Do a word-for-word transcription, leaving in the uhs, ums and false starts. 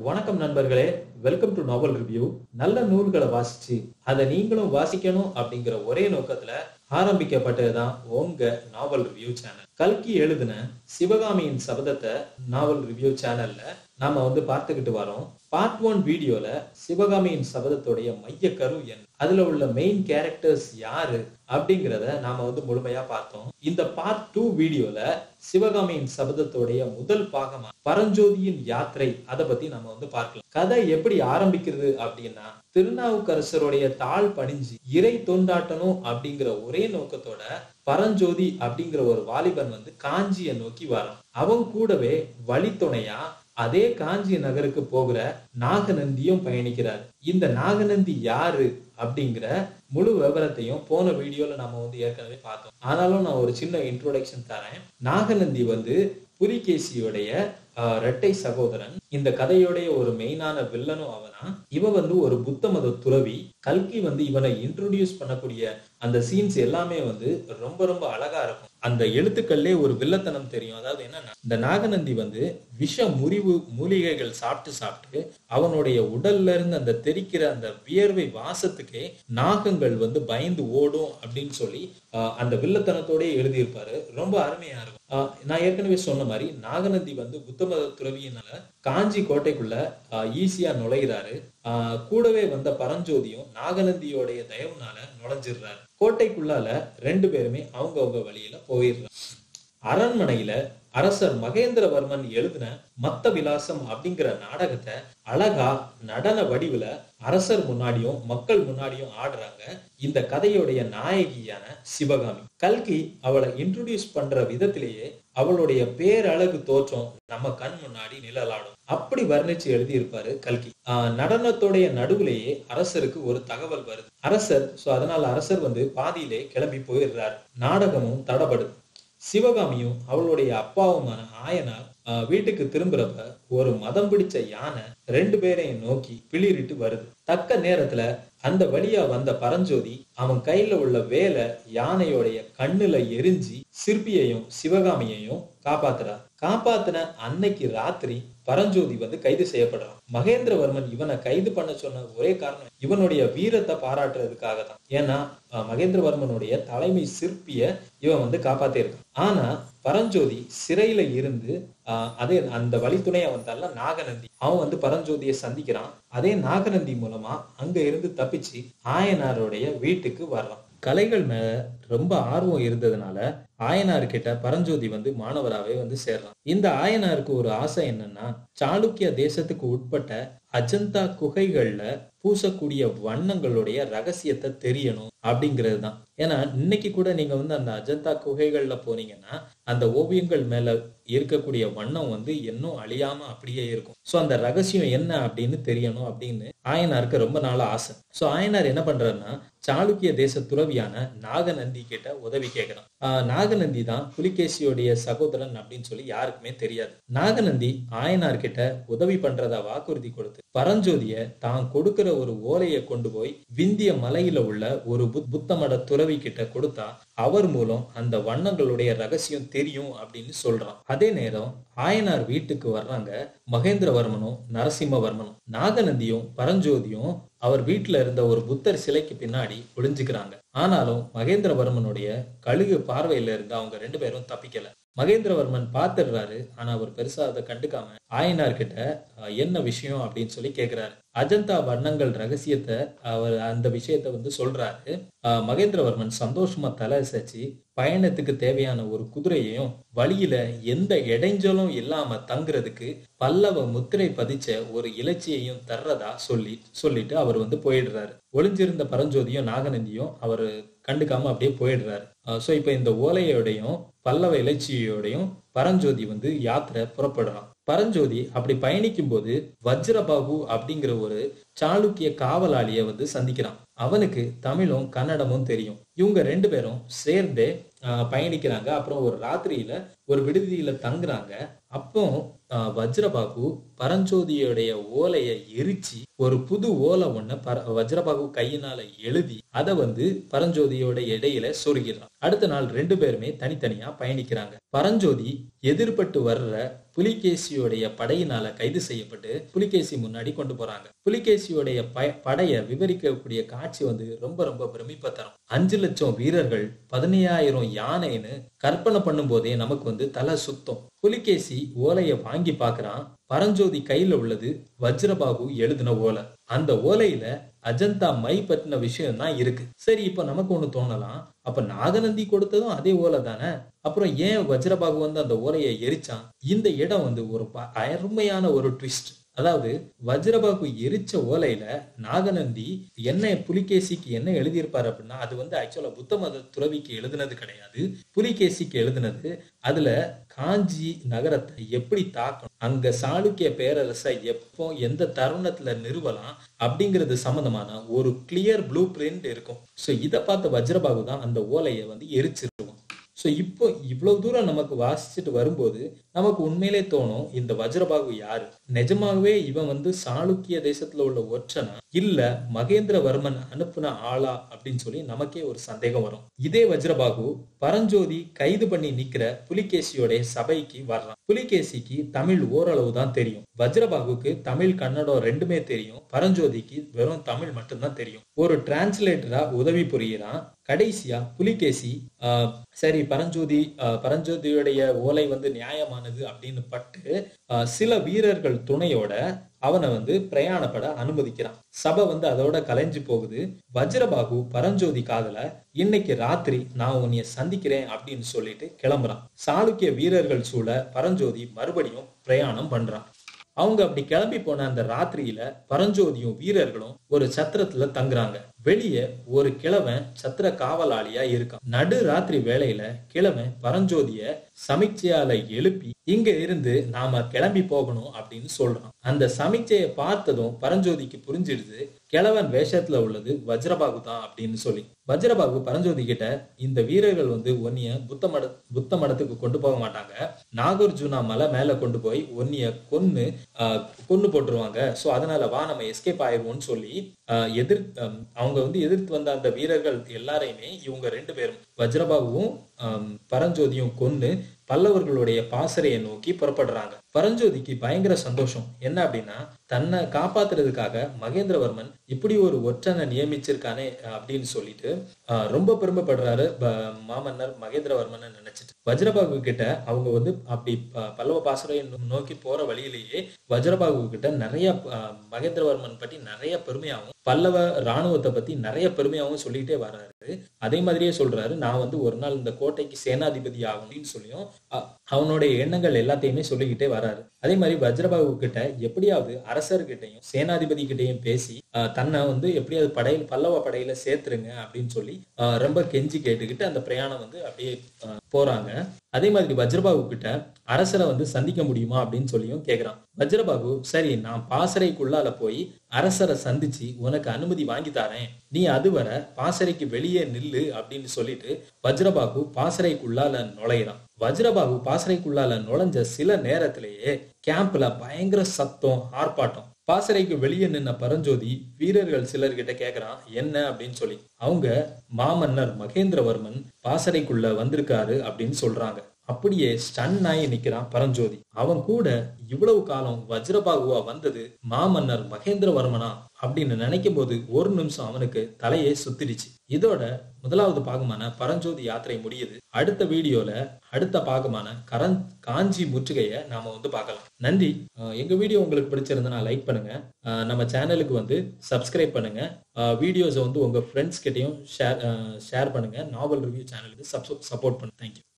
வணக்கம் நண்பர்களே, welcome to novel review. நல்ல நூல்களை வாசிச்சு அதை நீங்களும் வாசிக்கணும் அப்படிங்கிற ஒரே நோக்கத்துல ஆரம்பிக்கப்பட்டதுதான் உங்க நாவல் ரிவ்யூ சேனல். கல்கி எழுதின சிவகாமியின் சபதத்தை நாவல் ரிவ்யூ சேனல்ல நாம வந்து பார்த்துக்கிட்டு வரோம். பார்ட் ஒன் வீடியோல சிவகாமியின் சபதத்துடைய மைய கரு என்ன, அதுல உள்ள மெயின் கேரக்டர்ஸ் யாரு அப்படிங்கிறத நாம வந்து முழுமையா பார்த்தோம். இந்த பார்ட் டூ வீடியோல சிவகாமியின் சபதத்துடைய முதல் பாகமா பரஞ்சோதியின் யாத்திரை அதை பத்தி நம்ம வந்து பார்க்கலாம். கதை எப்படி ஆரம்பிக்கிறது அப்படின்னா, திருநாவுக்கரசருடைய தாழ் பணிஞ்சு இறை தொண்டாட்டணும் அப்படிங்கிற ஒரே நோக்கத்தோட பரஞ்சோதி அப்படிங்கிற ஒரு வாலிபன் வந்து காஞ்சியை நோக்கி வரான். அவன் கூடவே வழித்துணையா அதே காஞ்சி நகருக்கு போகிற நாகநந்தியும் பயணிக்கிறார். இந்த நாகநந்தி யாரு அப்படிங்கிற முழு விவரத்தையும் போன வீடியோல நம்ம வந்து ஏற்கனவே பார்த்தோம். ஆனாலும் நான் ஒரு சின்ன இன்ட்ரோடக்ஷன் தரேன். நாகநந்தி வந்து புலிகேசியுடைய இரட்டை சகோதரன். இந்த கதையோடைய ஒரு மெயினான வில்லனும் அவனா. இவன் வந்து ஒரு புத்த மத துறவி. கல்கி வந்து இவனை இன்ட்ரோடியூஸ் பண்ணக்கூடிய அந்த சீன்ஸ் எல்லாமே வந்து ரொம்ப ரொம்ப அழகா இருக்கும். அந்த எழுத்துக்கள்லே ஒரு வில்லத்தனம் தெரியும். அதாவது என்னன்னா, இந்த நாகநந்தி வந்து விஷ முறிவு மூலிகைகள் சாப்பிட்டு சாப்பிட்டு அவனுடைய உடல்ல இருந்து அந்த தெரிக்கிற அந்த வியர்வை வாசத்துக்கே நாகங்கள் வந்து பயந்து ஓடும் அப்படின்னு சொல்லி ஆஹ் அந்த வில்லத்தனத்தோட எழுதியிருப்பாரு. ரொம்ப அருமையா இருக்கும். ஆஹ் நான் ஏற்கனவே சொன்ன மாதிரி நாகநந்தி வந்து புத்த மத துறவியினால காஞ்சி கோட்டைக்குள்ள ஈஸியா நுழைகிறாரு. ஆஹ் கூடவே வந்த பரஞ்சோதியும் நாகநந்தியோடைய தயவுனால நுழைஞ்சிடுறாரு. கோட்டைக்குள்ளால ரெண்டு பேருமே அவங்க அவங்க வழியில போயிடுறாங்க. அரண்மனையில அரசர் மகேந்திரவர்மன் எழுதின மத்த விலாசம் அப்படிங்கிற நாடகத்தை அழகா நடன வடிவுல அரசர் முன்னாடியும் மக்கள் முன்னாடியும் ஆடுறாங்க இந்த கதையுடைய நாயகியான சிவகாமி. கல்கி அவளை இன்ட்ரோடியூஸ் பண்ற விதத்திலேயே அவளுடைய பேரழகு தோற்றம் நம்ம கண் முன்னாடி நிழலாடும். அப்படி வர்ணிச்சு எழுதி இருப்பாரு கல்கி. ஆஹ் நடனத்தோடைய நடுவுலேயே அரசருக்கு ஒரு தகவல் வருது. அரசர் சோ அதனால அரசர் வந்து பாதியிலே கிளம்பி போயிடுறாரு. நாடகமும் தடபடுது. சிவகாமியும் அவளுடைய அப்பாவுமான ஆயனார் வீட்டுக்கு திரும்புறப்ப ஒரு மதம் பிடிச்ச யானை ரெண்டு பேரையும் நோக்கி பிளிரிட்டு வருது. தக்க நேரத்துல அந்த வழியா வந்த பரஞ்சோதி அவன் கையில உள்ள வேலை யானையோடைய கண்ணுல எரிஞ்சு சிற்பியையும் சிவகாமியையும் காப்பாத்துறார். காப்பாத்தின அன்னைக்கு ராத்திரி பரஞ்சோதி வந்து கைது செய்யப்படுறான். மகேந்திரவர்மன் இவனை கைது பண்ண சொன்ன ஒரே காரணம் இவனுடைய வீரத்தை பாராட்டுறதுக்காக தான். ஏன்னா மகேந்திரவர்மனுடைய தலைமை சிற்பிய இவன் வந்து காப்பாத்திருக்கான். ஆனா பரஞ்சோதி சிறையில இருந்து ஆஹ் அதே அந்த வழித்துணை அவன் தள்ள நாகநந்தி அவன் வந்து பரஞ்சோதியை சந்திக்கிறான். அதே நாகநந்தி மூலமா அங்க இருந்து தப்பிச்சு ஆயனாருடைய வீட்டுக்கு வர்றான். கலைகள் மேல ரொம்ப ஆர்வம் இருந்ததுனால ஆயனார் கிட்ட பரஞ்சோதி வந்து மாணவராகவே வந்து சேர்றான். இந்த ஆயனாருக்கு ஒரு ஆசை என்னன்னா, சாளுக்கிய தேசத்துக்கு உட்பட்ட அஜந்தா குகைகள்ல பூசக்கூடிய வண்ணங்களுடைய ரகசியத்தை தெரியணும் அப்படிங்கிறது தான். ஏன்னா இன்னைக்கு கூட நீங்க வந்து அந்த அஜந்தா குகைகள்ல போனீங்கன்னா அந்த ஓவியங்கள் மேல இருக்கக்கூடிய வண்ணம் வந்து இன்னும் அழியாம அப்படியே இருக்கும். சோ அந்த ரகசியம் என்ன அப்படின்னு தெரியணும் அப்படின்னு ஆயனாருக்கு ரொம்ப நாள ஆசை. சோ ஆயனார் என்ன பண்றாருன்னா, சாளுக்கிய தேச துறவியான நாகநந்தி கிட்ட உதவி கேட்கிறான். ஆஹ் நாகநந்தி தான் புலிகேசியோடைய சகோதரன் அப்படின்னு சொல்லி யாருக்குமே தெரியாது. நாகநந்தி ஆயனார் கிட்ட உதவி பண்றதா வாக்குறுதி கொடுத்து பரஞ்சோதிய தான் கொடுக்கிற ஒரு ஓலையை கொண்டு போய் விந்திய மலையில உள்ள ஒரு புத்த மட துறவி கிட்ட கொடுத்தா அவர் மூலம் அந்த வண்ணங்களுடைய ரகசியம் தெரியும் அப்படின்னு சொல்றான். அதே நேரம் ஆயனார் வீட்டுக்கு வர்றாங்க மகேந்திரவர்மனும் நரசிம்மவர்மனும். நாகநந்தியும் பரஞ்சோதியும் அவர் வீட்டுல இருந்த ஒரு புத்தர் சிலைக்கு பின்னாடி ஒளிஞ்சுக்கிறாங்க. ஆனாலும் மகேந்திரவர்மனுடைய கழுகு பார்வையில இருந்து அவங்க ரெண்டு பேரும் தப்பிக்கல. மகேந்திரவர்மன் பாத்துடுறாரு. ஆனா அவர் பெருசா அதை கண்டுக்காம ஆயனார் கிட்ட என்ன விஷயம் அப்படின்னு சொல்லி கேக்குறாரு. அஜந்தா வண்ணங்கள் ரகசியத்தை அவர் அந்த விஷயத்த வந்து சொல்றாரு. ஆஹ் மகேந்திரவர்மன் சந்தோஷமா தலை அசைச்சு பயணத்துக்கு தேவையான ஒரு குதிரையையும் வழியில எந்த இடைஞ்சலும் இல்லாம தங்குறதுக்கு பல்லவ முத்திரை பதிச்ச ஒரு இலச்சியையும் தர்றதா சொல்லி சொல்லிட்டு அவர் வந்து போயிடுறாரு. ஒளிஞ்சிருந்த பரஞ்சோதியும் நாகநந்தியும் அவரு கண்டுக்காம அப்படியே போயிடுறாரு. சோ இப்ப இந்த ஓலையோடையும் பல்லவ இலச்சியோடையும் பரஞ்சோதி வந்து யாத்திரை புறப்படுறான். பரஞ்சோதி அப்படி பயணிக்கும் போது வஜ்ரபாகு அப்படிங்கிற ஒரு சாளுக்கிய காவலாளிய வந்து சந்திக்கிறான். அவனுக்கு தமிழும் கன்னடமும் தெரியும். இவங்க ரெண்டு பேரும் சேர்ந்தே பயணிக்கிறாங்க. அப்புறம் ஒரு ராத்திரியில ஒரு விடுதியில தங்குறாங்க. அப்போ அஹ், வஜ்ரபாகு பரஞ்சோதியுடைய ஓலையை எரிச்சு ஒரு புது ஓலை ஒண்ண பர வஜ்ரபாகு கையினால எழுதி அதை வந்து பரஞ்சோதியோட இடையில சொருகிறான். அடுத்த நாள் ரெண்டு பேருமே தனித்தனியா பயணிக்கிறாங்க. பரஞ்சோதி எதிர்பட்டு வர்ற புலிகேசியோடைய படையினால கைது செய்யப்பட்டு புலிகேசி முன்னாடி கொண்டு போறாங்க. புலிகேசியோடைய படைய விவரிக்கக்கூடிய காட்சி வந்து ரொம்ப ரொம்ப பிரமிப்பை தரும். அஞ்சு லட்சம் வீரர்கள் பதினையாயிரம் யானைன்னு கற்பனை பண்ணும் போதே நமக்கு வந்து தலை சுத்தம். புலிகேசி ஓலைய வாங்கி பாக்குறான். பரஞ்சோதி கையில உள்ளது வஜ்ரபாகு எழுதின ஓலை. அந்த ஓலையில அஜந்தா மை பற்றின விஷயம் தான் இருக்கு. சரி, இப்ப நமக்கு ஒண்ணு தோணலாம், அப்ப நாகநந்தி கொடுத்ததும் அதே ஓலை தானே, அப்புறம் ஏன் வஜ்ரபாகு வந்து அந்த ஓலையை எரிச்சான்? இந்த இடம் வந்து ஒரு அருமையான ஒரு ட்விஸ்ட். அதாவது வஜ்ரபாகு எரிச்ச ஓலையில நாகநந்தி என்ன புலிகேசிக்கு என்ன எழுதியிருப்பாரு அப்படின்னா, அது வந்து ஆக்சுவலா புத்த மத துறவிக்கு எழுதினது கிடையாது, புலிகேசிக்கு எழுதினது. அதுல காஞ்சி நகரத்தை எப்படி தாக்கணும், அங்க சாளுக்கிய பேரரசை எப்போ எந்த தருணத்துல நிறுவலாம் அப்படிங்கிறது சம்பந்தமான ஒரு கிளியர் ப்ளூ பிரிண்ட் இருக்கும். சோ இதை பார்த்த வஜ்ரபாகு தான் அந்த ஓலையை வந்து எரிச்சிருவான். ஸோ இப்போ இவ்வளவு தூரம் நமக்கு வாசிச்சுட்டு வரும்போது நமக்கு உண்மையிலே தோணும், இந்த வஜ்ரபாகு யாரு? நிஜமாகவே இவன் வந்து சாளுக்கிய தேசத்துல உள்ள ஒற்றனா இல்ல மகேந்திரவர்மன் அனுப்புன ஆளா அப்படின்னு சொல்லி நமக்கே ஒரு சந்தேகம் வரும். இதே வஜ்ரபாகு பரஞ்சோதி கைது பண்ணி நிக்கிற புலிகேசியோட சபைக்கு வர்றான். புலிகேசிக்கு தமிழ் ஓரளவு தான் தெரியும். வஜ்ரபாகுக்கு தமிழ் கன்னடம் ரெண்டுமே தெரியும். பரஞ்சோதிக்கு வெறும் தமிழ் மட்டும்தான் தெரியும். ஒரு டிரான்ஸ்லேட்டரா உதவி புரியிறான். கடைசியா புலிகேசி ஆஹ் சரி பரஞ்சோதி ஆஹ் பரஞ்சோதியுடைய ஓலை வந்து நியாயமானது அப்படின்னு பட்டு ஆஹ் சில வீரர்கள் துணையோட அவனை வந்து பிரயாணப்பட அனுமதிக்கிறான். சபை வந்து அதோட கலைஞ்சு போகுது. வஜ்ரபாகு பரஞ்சோதி காதல இன்னைக்கு ராத்திரி நான் உன்னைய சந்திக்கிறேன் அப்படின்னு சொல்லிட்டு கிளம்புறான். சாளுக்கிய வீரர்கள் சூழ பரஞ்சோதி மறுபடியும் பிரயாணம் பண்றான். அவங்க அப்படி கிளம்பி போன அந்த ராத்திரியில பரஞ்சோதியும் வீரர்களும் ஒரு சத்திரத்துல தங்குறாங்க. வெளியே ஒரு கிழவன் சத்திர காவலாளியா இருக்கான். நடு ராத்திரி வேளையில கிழவன் பரஞ்சோதிய சமிக்சையால எழுப்பி இங்க இருந்து நாம கிளம்பி போகணும் அப்படின்னு சொல்றான். அந்த சமிக்சையை பார்த்ததும் பரஞ்சோதிக்கு புரிஞ்சிடுது கிழவன் வேஷத்துல உள்ளது வஜ்ரபாகு தான் அப்படின்னு சொல்லி. வஜ்ரபாகு பரஞ்சோதி கிட்ட, இந்த வீரர்கள் வந்து ஒன்னிய புத்த மட புத்த மடத்துக்கு கொண்டு போக மாட்டாங்க, நாகார்ஜுனா மலை மேல கொண்டு போய் ஒன்னிய கொன்னு ஆஹ் கொன்னு போட்டுருவாங்க. சோ அதனால வா நம்ம எஸ்கேப் ஆயிடுவோம்னு சொல்லி ஆஹ் எதிர் அவங்க வந்து எதிர்த்து வந்த அந்த வீரர்கள் எல்லாரையுமே இவங்க ரெண்டு பேரும் வஜ்ரபாகுவும் பரஞ்சோதியும் கொன்னு பல்லவர்களுடைய பாசறையை நோக்கி புறப்படுறாங்க. பரஞ்சோதிக்கு பயங்கர சந்தோஷம். என்ன அப்படின்னா, தன்னை காப்பாத்துறதுக்காக மகேந்திரவர்மன் இப்படி ஒரு ஒற்றனை நியமிச்சிருக்கானே அப்படின்னு சொல்லிட்டு ஆஹ் ரொம்ப பெருமைப்படுறாரு மாமன்னர் மகேந்திரவர்மன் நினைச்சிட்டு. வஜ்ரபாகு கிட்ட அவங்க வந்து அப்படி பல்லவ பாசறையை நோக்கி போற வழியிலேயே வஜ்ரபாகு கிட்ட நிறைய மகேந்திரவர்மன் பற்றி நிறைய பெருமையாகவும் பல்லவ இராணுவத்தை பத்தி நிறைய பெருமையாகவும் சொல்லிட்டே வர்றாரு. அதே மாதிரியே சொல்றாரு, நான் வந்து ஒரு நாள் இந்த கோட்டைக்கு சேனாதிபதி ஆகணும்னு சொல்லியும் அவனுடைய எண்ணங்கள் எல்லாத்தையுமே சொல்லிக்கிட்டே வராரு. அதே மாதிரி வஜ்ரபாகு கிட்ட எப்படியாவது அரசர்கிட்டையும் சேனாதிபதி கிட்டையும் பேசி தன்னை வந்து எப்படியாவது படையில் பல்லவ படையில சேர்த்துருங்க அப்படின்னு சொல்லி ஆஹ் ரொம்ப கெஞ்சி கேட்டுக்கிட்டு அந்த பிரயாணம் வந்து அப்படியே போறாங்க. அதே மாதிரி வஜ்ரபாகு கிட்ட அரசரை வந்து சந்திக்க முடியுமா அப்படின்னு சொல்லியும் கேக்குறான். வஜ்ரபாகு, சரி நான் பாசறைக்குள்ளால போய் அரசரை சந்திச்சு உனக்கு அனுமதி வாங்கி தரேன், நீ அதுவரை பாசறைக்கு வெளியே நில்லு அப்படின்னு சொல்லிட்டு வஜ்ரபாகு பாசறைக்குள்ளால நுழையிறான். வஜ்ரபாகு பாசறைக்குள்ளால நுழைஞ்ச சில நேரத்திலேயே கேம்ப்ல பயங்கர சத்தம், ஆர்ப்பாட்டம். பாசறைக்கு வெளியே நின்ன பரஞ்சோதி வீரர்கள் சிலர்கிட்ட கேக்குறான் என்ன அப்படின்னு சொல்லி. அவங்க மாமன்னர் மகேந்திரவர்மன் பாசறைக்குள்ள வந்திருக்காரு அப்படின்னு சொல்றாங்க. அப்படியே ஸ்டன் ஆகி நிக்கிறான் பரஞ்சோதி. அவன் கூட இவ்வளவு காலம் வஜ்ரபாகுவா வந்தது மாமன்னர் மகேந்திரவர்மனா அப்படின்னு நினைக்கும் போது ஒரு நிமிஷம் அவனுக்கு தலையே சுத்திடுச்சு. இதோட முதலாவது பாகமான பரஞ்சோதி யாத்திரை முடியுது. அடுத்த வீடியோல அடுத்த பாகமான கரன் காஞ்சி முற்றுகையை நாம வந்து பார்க்கலாம். நன்றி. எங்க வீடியோ உங்களுக்கு பிடிச்சிருந்தனா லைக் பண்ணுங்க, நம்ம சேனலுக்கு வந்து சப்ஸ்கிரைப் பண்ணுங்க, வீடியோஸை வந்து உங்க ஃப்ரெண்ட்ஸ் கிட்டையும் ஷேர் ஷேர் பண்ணுங்க, நாவல் ரிவ்யூ சேனலுக்கு சப்போர்ட் பண்ணுங்க. தேங்க்யூ.